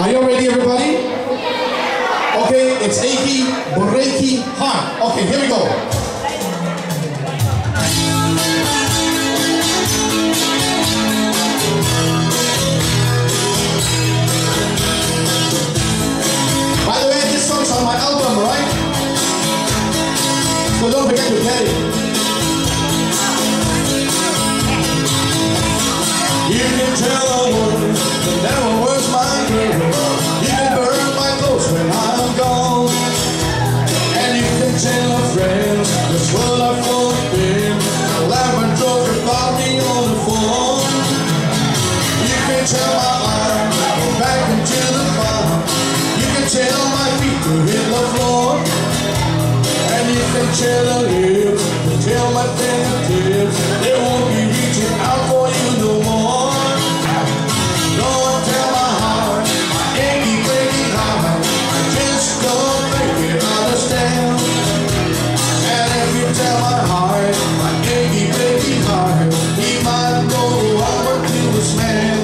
Are you ready, everybody? Okay, it's Acky, Breaky, Hot. Okay, here we go. By the way, this song's on my album, right? So don't forget to get it. You can tell the world that never was my girl. You can burn my clothes when I'm gone. And you can tell a friend this world I've been. Laugh and joke about me on the phone. You can tell my arms go back into the fire. You can tell my feet to hit the floor. And you can tell the lips to tell my fingertips they won't be reaching out for you no more. Don't tell my heart, my achy, breaky heart, I just don't make it understand. And if you tell my heart, my achy, breaky heart, he might go over to this man.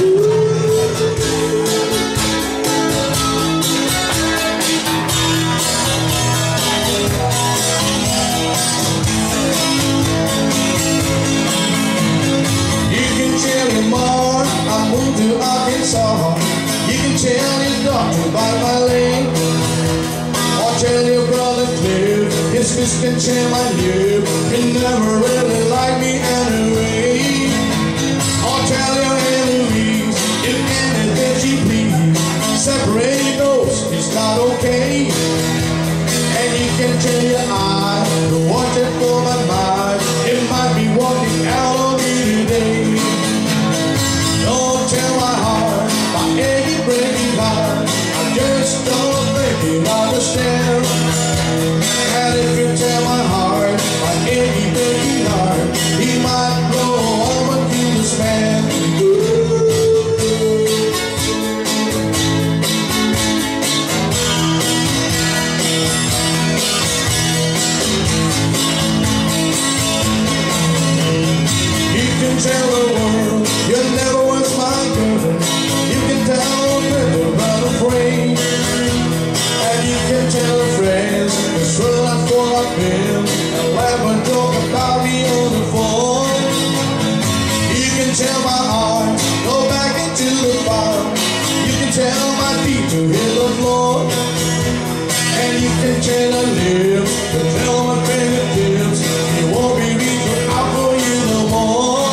To Arkansas, you can tell your doctor by my leg, or tell your brother Cliff his fist can tear my lip. He never really liked me anyway. Or tell your enemies if anything she please, separate those, it's not okay. And you can tell your eyes to watch it for my mind, it might be walking out on me today. Don't tell my heart, my achy, breaky heart, I just don't make it understand. And if you tell my heart, my achy, breaky heart, he might go home and kill this man. You can tell the world you never was my girl. You can tell people I'm afraid. And you can tell friends this world I've been, and laugh and talk about me on the phone. You can tell my heart, go back into the fire. You can tell my feet to hit the floor. And you can tell the lips to tell my fingertips it won't be reaching out for you no more.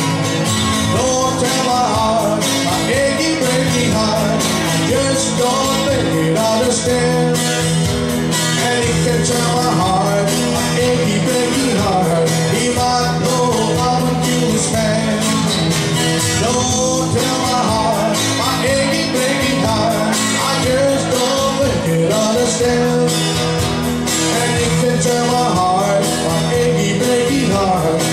Just don't make it understand. And he can tell my heart, my achy, breaky heart, he might go out and kill this man. Don't tell my heart, my achy, breaky heart, I just don't make it understand. And he can tell my heart, my achy, breaky heart,